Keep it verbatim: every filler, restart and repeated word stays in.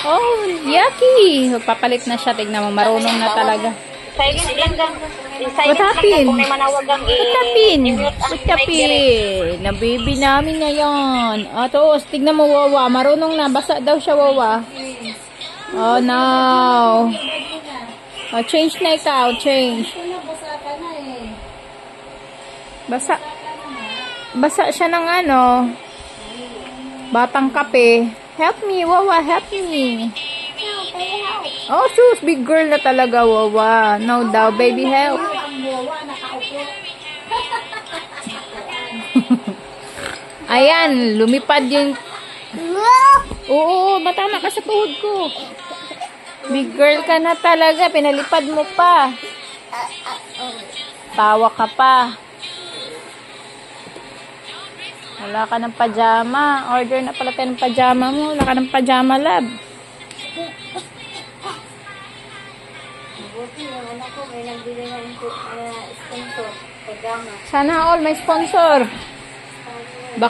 Oh, yucky. Papalit na siya. Tignan mo, marunong na talaga. Silent lang lang. What happened? Kung may manawag ang What happened? What happened? Na baby namin ngayon. O, to, tignan mo, Wawa. Marunong na. Basa daw siya, Wawa. Oh, no. Oh, change na ikaw. Change. Basa. Basa siya ng ano. Batang kape. Help me, Wawa. Help me. Oh, sus. Big girl na talaga, Wawa. No daw. Baby, help. Ayan. Lumipad yung... Oo, matama ka sa tuhod ko. Big girl ka na talaga. Pinalipad mo pa. Tawa ka pa. Wala ka ng pajama. Order na pala tayo ng pajama mo. Wala ka ng pajama, lab. Sana all may sponsor.